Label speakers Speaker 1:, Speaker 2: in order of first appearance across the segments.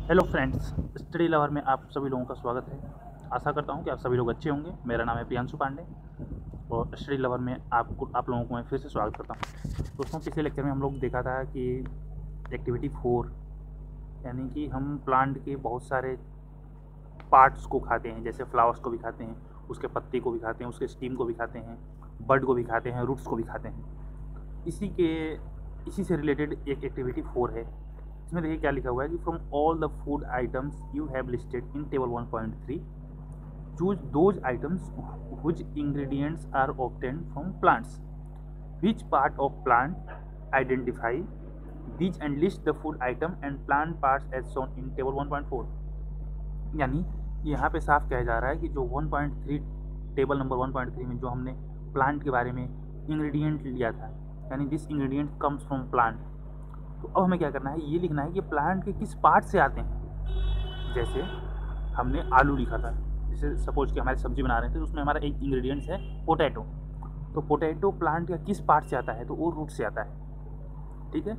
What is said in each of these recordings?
Speaker 1: Hello friends, study lover में आप सभी लोगों का स्वागत है। आशा करता हूं कि आप सभी लोग अच्छे होंगे। मेरा नाम है प्रियांशु पांडे और स्टडी लवर में आप लोगों को मैं फिर से स्वागत करता हूं। दोस्तों, पिछले लेक्चर में हम लोग देखा था कि एक्टिविटी 4 यानी कि हम प्लांट के बहुत सारे पार्ट्स को खाते हैं, जैसे फ्लावर्स को भी खाते हैं, उसके पत्ते को भी खाते हैं, उसके स्टीम को भी खाते हैं, बड को भी खाते हैं, रूट्स को भी खाते हैं। इसी से रिलेटेड एक एक्टिविटी 4 है। इसमें देखिए क्या लिखा हुआ है कि from all the food items you have listed in table 1.3 choose those items which ingredients are obtained from plants, which part of plant identify these and list the food item and plant parts as shown in table 1.4। यानी यहाँ पे साफ कहा जा रहा है कि जो 1.3 टेबल नंबर 1.3 में जो हमने प्लांट के बारे में इंग्रेडिएंट लिया था, यानी this ingredient comes from plant, तो अब हमें क्या करना है, ये लिखना है कि प्लांट के किस पार्ट से आते हैं। जैसे हमने आलू लिखा था, जैसे सपोज कि हमारी सब्जी बना रहे थे तो उसमें हमारा एक इंग्रेडिएंट्स है पोटैटो, तो पोटैटो प्लांट का किस पार्ट से आता है, तो वो रूट से आता है। ठीक है।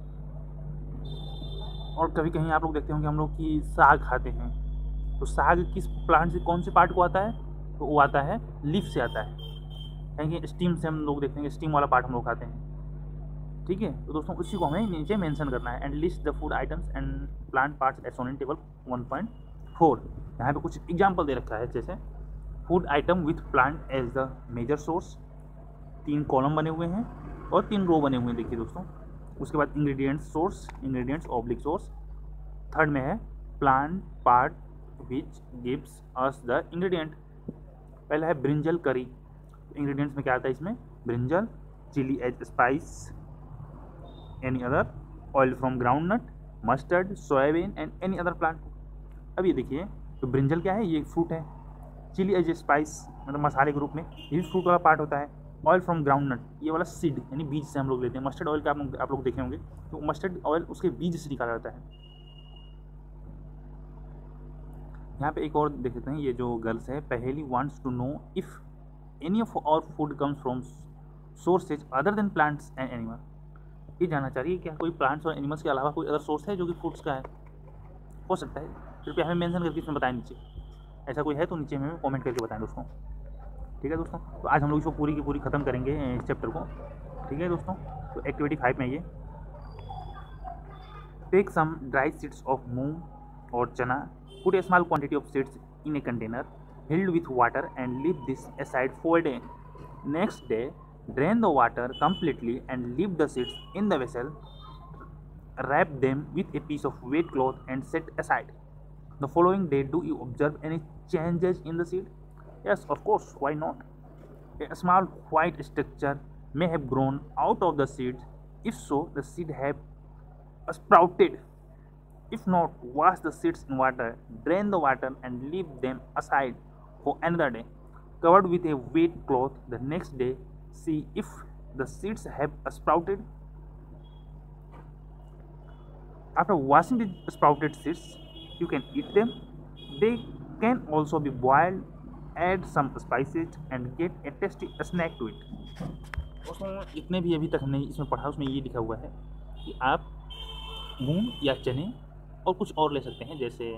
Speaker 1: और कभी कहीं आप लोग देखते होंगे हम लोग कि साग खाते हैं, तो साग किस प्लांट से, कौन से पार्ट को आता है, तो वो आता है लीफ से आता है। कहीं स्टीम से हम लोग देखते हैं, स्टीम वाला पार्ट हम लोग खाते हैं। ठीक है। तो दोस्तों उसी को हमें नीचे मेंशन करना है। And list the food items and plant parts as shown in table 1.4। यहाँ पे कुछ एग्जांपल दे रखा है, जैसे food item with plant as the major source, 3 column बने हुए हैं और 3 रो बने हुए हैं। देखिए दोस्तों, उसके बाद ingredients source, ingredients oblique source, third में है plant part which gives us the ingredient. पहला है ब्रिंजल करी, इंग्रेडिएंट्स में क्या आता है, इसमें brinjal, chilli as spice, any other oil from groundnut, mustard, soyabean and any other plant. अब ये देखिए, तो ब्रिंजल क्या है, ये फ्रूट है। चिली एज ए स्पाइस मतलब मसाले के रूप में, ये भी फ्रूट वाला पार्ट होता है। ऑयल फ्रॉम ग्राउंड नट, ये वाला सीड यानी बीज से हम लोग लेते हैं। मस्टर्ड ऑयल का आप लोग देखे होंगे, तो मस्टर्ड ऑयल उसके बीज से निकाला जाता है। यहाँ पे एक और देख लेते हैं, ये जो गर्ल्स है, Paheli wants to know if any of our food comes from sources other than plants and animal. ये जानना चाहिए क्या कोई प्लांट्स और एनिमल्स के अलावा कोई अदर सोर्स है जो कि फ्रूट्स का है, हो सकता है, कृपया हमें मेंशन करके इसमें बताएं नीचे। ऐसा कोई है तो नीचे हमें कमेंट करके बताएं दोस्तों। ठीक है दोस्तों, तो आज हम लोग इसको पूरी की पूरी ख़त्म करेंगे इस चैप्टर को। ठीक है दोस्तों, तो एक्टिविटी 5 में ये take some dry seeds of moong और chana, put a small quantity of seeds in a container filled with water and leave this aside for a day. Next day, drain the water completely and leave the seeds in the vessel. Wrap them with a piece of wet cloth and set aside. The following day, do you observe any changes in the seed? Yes, of course, why not? A small white structure may have grown out of the seeds. If so, the seed have sprouted. If not, wash the seeds in water, drain the water and leave them aside for another day, covered with a wet cloth. The next day, see if the seeds have sprouted. After washing the sprouted seeds, you can eat them. They can also be boiled, add some spices and get a tasty snack to it. दोस्तों, जितने भी अभी तक हमने इसमें पढ़ा उसमें ये लिखा हुआ है कि आप मूंग या चने और कुछ और ले सकते हैं, जैसे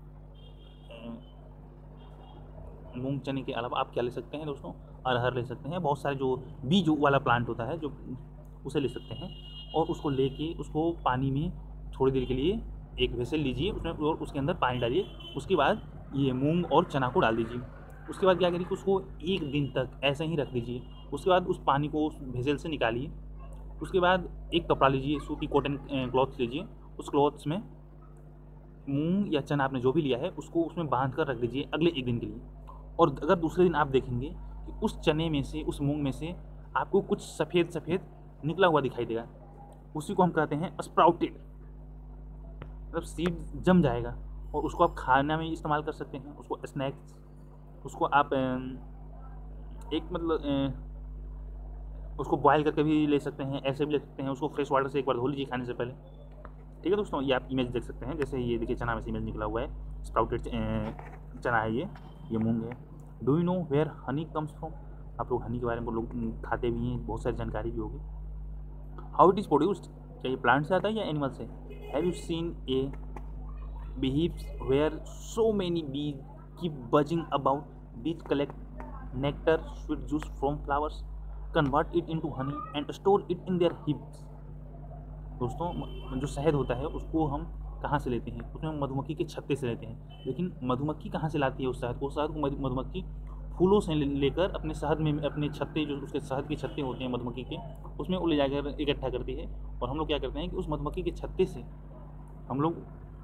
Speaker 1: मूंग चने के अलावा आप क्या ले सकते हैं दोस्तों, अरहर ले सकते हैं, बहुत सारे जो बीज वाला प्लांट होता है जो उसे ले सकते हैं। और उसको लेके उसको पानी में थोड़ी देर के लिए एक वेसल लीजिए, उसमें और उसके अंदर पानी डालिए। उसके बाद ये मूंग और चना को डाल दीजिए। उसके बाद क्या करिए कि उसको 1 दिन तक ऐसे ही रख दीजिए। उसके बाद उस पानी को उस वेसल से निकालिए। उसके बाद एक कपड़ा लीजिए, सूती कॉटन क्लॉथ लीजिए, उस क्लॉथ्स में मूंग या चना आपने जो भी लिया है उसको उसमें बांध कर रख दीजिए अगले 1 दिन के लिए। और अगर दूसरे दिन आप देखेंगे कि उस चने में से, उस मूंग में से आपको कुछ सफ़ेद सफ़ेद निकला हुआ दिखाई देगा, उसी को हम कहते हैं स्प्राउटेड, मतलब सीड जम जाएगा और उसको आप खाना में इस्तेमाल कर सकते हैं। उसको स्नैक्स, उसको आप एक मतलब उसको बॉयल करके भी ले सकते हैं, ऐसे भी ले सकते हैं। उसको फ्रेश वाटर से एक बार धो लीजिए खाने से पहले। ठीक है दोस्तों, ये आप इमेज देख सकते हैं, जैसे ये देखिए चना में से इमेज निकला हुआ है, स्प्राउटेड चना है, ये मूंग है। Do you know where honey comes from? आप लोग हनी के बारे में लोग खाते भी हैं, बहुत सारी जानकारी भी होगी। हाउ इट इज़ प्रोड्यूस्ड, क्या ये प्लांट से आता है या एनिमल से? Have you seen a beehives where so many bees keep buzzing about. Bees collect nectar, sweet juice from flowers, convert it into honey and store it in their hives. दोस्तों जो शहद होता है उसको हम कहाँ से लेते हैं? उसमें मधुमक्खी के छत्ते से लेते हैं। लेकिन मधुमक्खी कहाँ से लाती है उस शहद को? शहद को मधुमक्खी फूलों से लेकर अपने शहद में अपने छत्ते, जो उसके शहद के छत्ते होते हैं मधुमक्खी के, उसमें वो ले जाकर इकट्ठा करती है। और हम लोग क्या करते हैं कि उस मधुमक्खी के छत्ते से हम लोग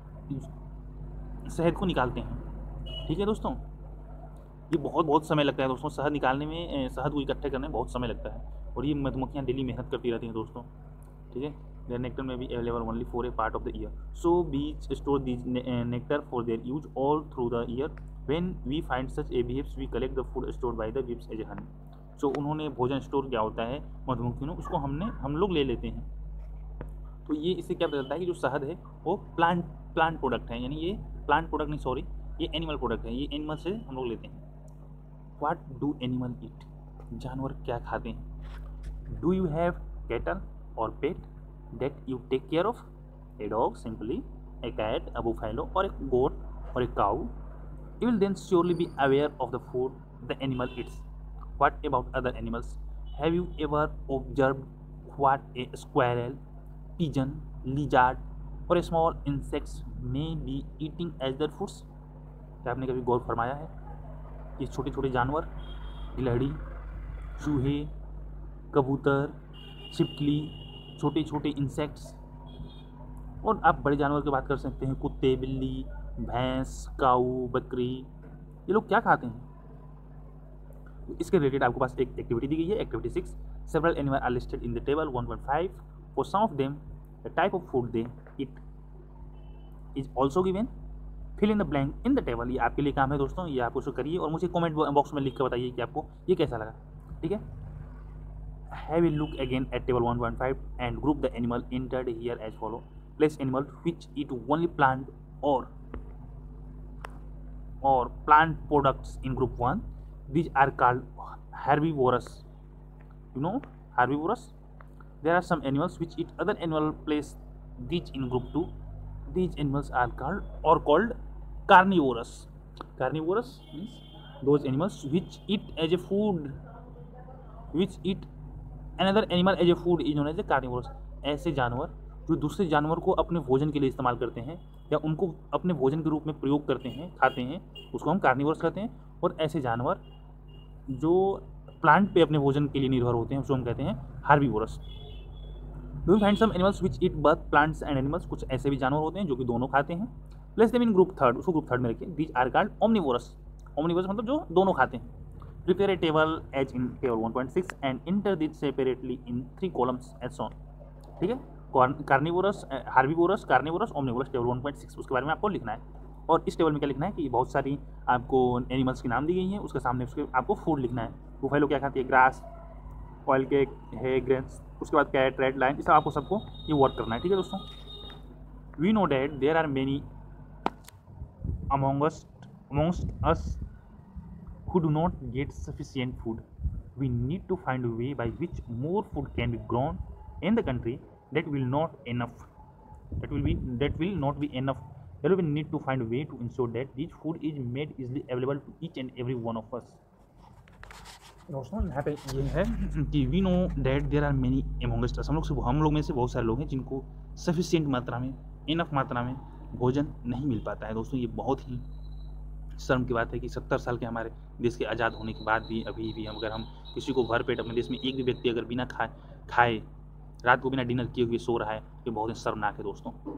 Speaker 1: शहद को निकालते हैं। ठीक है दोस्तों, ये बहुत समय लगता है दोस्तों शहद निकालने में, शहद को इकट्ठे करने में बहुत समय लगता है। और ये मधुमक्खियाँ डेली मेहनत करती रहती हैं दोस्तों। ठीक है, their nectar may be available only for a part of the year, so bees store these nectar for their use all through the year. When we find such a beehives, we collect the food stored by the bees as a honey. So उन्होंने भोजन store किया होता है मधुमक्खियों ने, उसको हम लोग ले लेते हैं। तो ये इससे क्या पता चलता है कि जो शहद है वो प्लांट प्रोडक्ट है, यानी ये प्लांट प्रोडक्ट नहीं, सॉरी, ये एनिमल प्रोडक्ट है, ये एनिमल से हम लोग लेते हैं। What do animal eat? जानवर क्या खाते हैं? डू यू हैव कैटल और पेट that you take care of? A dog simply, a cat, a buffalo, or a goat, or a cow. You will then surely be aware of the food the animal eats. What about other animals? Have you ever observed what a squirrel, pigeon, lizard, or a small insects may be eating as their foods? क्या आपने कभी गौर फरमाया है कि छोटे छोटे जानवर, गिलहरी, चूहे, कबूतर, छिपकली, छोटे छोटे इंसेक्ट्स, और आप बड़े जानवर की बात कर सकते हैं, कुत्ते, बिल्ली, भैंस, काऊ, बकरी, ये लोग क्या खाते हैं? इसके रिलेटेड आपके पास एक एक्टिविटी दी गई है, activity 6। Several animal are listed in the table 1.5। For some of them the type of food they eat is also given. Fill in the blank in the table. ये आपके लिए काम है दोस्तों, ये आप उसको करिए और मुझे कमेंट बॉक्स में लिख कर बताइए कि आपको ये कैसा लगा। ठीक है, have a look again at table 1.5 and group the animal entered here as follow. Place animal which eat only plant or plant products in group 1. These are called herbivorous. You know herbivorous? There are some animals which eat other animal. Place these in group 2. These animals are called carnivorous. Carnivorous means those animals which eat as a food, which eat another animal as a food is known as a carnivorous. ऐसे जानवर जो दूसरे जानवर को अपने भोजन के लिए इस्तेमाल करते हैं या उनको अपने भोजन के रूप में प्रयोग करते हैं, खाते हैं, उसको हम कार्निवोरस कहते हैं। और ऐसे जानवर जो प्लांट पे अपने भोजन के लिए निर्भर होते हैं उसको हम कहते हैं herbivorous. Do you find some animals which eat both plants and animals? कुछ ऐसे भी जानवर होते हैं जो कि दोनों खाते हैं। प्लेस देम इन ग्रुप 3, उसको ग्रुप 3 में रखिए। These are called omnivorous. Omnivorous मतलब जो दोनों खाते हैं। Prepare a table as in table 1.6 and enter these separately in 3 columns as shown. ठीक है, carnivorous, herbivorous, carnivorous, omnivorous, table 1.6 उसके बारे में आपको लिखना है। और इस टेबल में क्या लिखना है कि बहुत सारी आपको एनिमल्स के नाम दी गई हैं, उसके सामने उसके आपको फूड लिखना है। बुफेलो क्या खाती है? ग्रास, ऑयल केक है, ग्रेन्स, उसके बाद कैट, रेड लाइन, इस आपको सबको ये वर्क करना है। ठीक है दोस्तों, we know that there are many amongst us who do not get sufficient food. We need to find a way by which more food can be grown in the country. That will not be enough. There we need to find a way to ensure that this food is made easily available to each and every one of us. दोस्तों यहाँ पे ये है कि we know that there are many amongst us, हम लोग में से बहुत सारे लोग हैं जिनको सफिशिएंट मात्रा में, इनफ मात्रा में भोजन नहीं मिल पाता है। दोस्तों ये बहुत ही शर्म की बात है कि 70 साल के हमारे देश के आज़ाद होने के बाद भी अभी भी अगर हम किसी को भर पेट अपने देश में एक भी व्यक्ति अगर बिना खाए रात को बिना डिनर किए हुए सो रहा है, ये बहुत ही शर्मनाक है।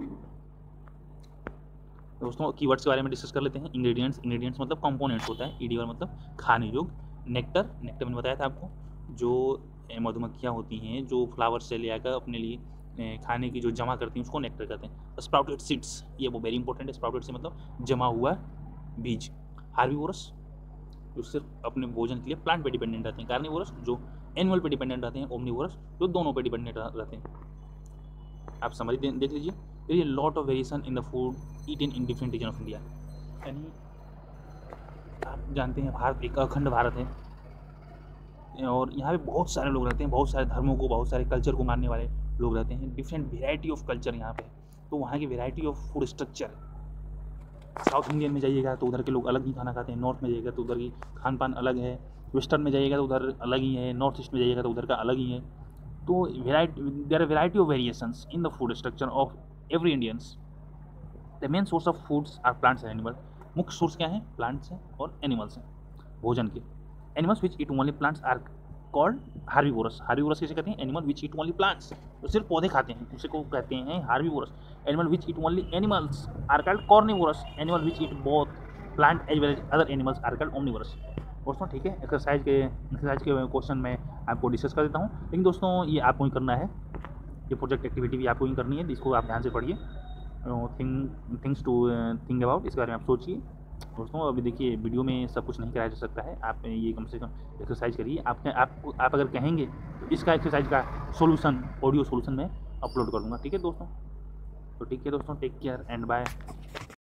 Speaker 1: दोस्तों कीवर्ड्स के बारे में डिस्कस कर लेते हैं। इंग्रेडिएंट्स मतलब कंपोनेंट्स होता है। ईडीवर मतलब खाने योग्य। नेक्टर मैंने बताया था आपको, जो मधुमक्खियाँ होती हैं जो फ्लावर से ले आकर अपने लिए खाने की जो जमा करती हैं उसको नेक्टर कहते हैं। स्प्राउटेड सीड्स, ये वो वेरी इंपॉर्टेंट है। स्प्राउटेड से मतलब जमा हुआ बीज। हार्बीवोरस जो सिर्फ अपने भोजन के लिए प्लांट पे डिपेंडेंट रहते हैं। कार्निवोरस जो एनिमल पे डिपेंडेंट रहते हैं। ओमनिवोरस जो दोनों पे डिपेंडेंट रहते हैं। आप समरी देख लीजिए। There is lot of variation in the food eaten in different region of India. यानी आप जानते हैं भारत एक अखंड भारत है और यहाँ पे बहुत सारे लोग रहते हैं, बहुत सारे धर्मों को, बहुत सारे कल्चर को मानने वाले लोग रहते हैं। डिफरेंट वेराइटी ऑफ कल्चर यहाँ पे, तो वहाँ की variety of food structure South Indian में जाइएगा तो उधर के लोग अलग ही खाना खाते हैं, नॉर्थ में जाइएगा तो उधर की खान पान अलग है, वेस्टर्न में जाइएगा तो उधर अलग ही है, नॉर्थ ईस्ट में जाइएगा तो उधर का अलग ही है। तो there are variety of variations in the food structure of every Indians. The main source of foods are plants and animal. मुख्य सोर्स क्या है? प्लांट्स हैं और एनिमल्स हैं भोजन के। Animals which eat only plants are called herbivorous. Herbivorous किसे कहते हैं? Animal which eat only plants, तो सिर्फ पौधे खाते हैं, उसे को कहते हैं herbivorous. Animal which eat only animals are called carnivorous. Animal which eat both plant as well as other animals are called omnivorous. दोस्तों ठीक है, एक्सरसाइज के क्वेश्चन में आपको डिस्कस कर देता हूँ, लेकिन दोस्तों ये आपको ही करना है, ये प्रोजेक्ट एक्टिविटी भी आपको ही करनी है, इसको आप ध्यान से पढ़िए। थिंग्स टू थिंक अबाउट, इसके बारे में आप सोचिए। दोस्तों अभी देखिए वीडियो में सब कुछ नहीं कराया जा सकता है, आप ये कम से कम एक्सरसाइज करिए। आप अगर कहेंगे तो इसका एक्सरसाइज का सॉल्यूशन ऑडियो सॉल्यूशन में अपलोड कर दूँगा। ठीक है दोस्तों, तो ठीक है दोस्तों, टेक केयर एंड बाय।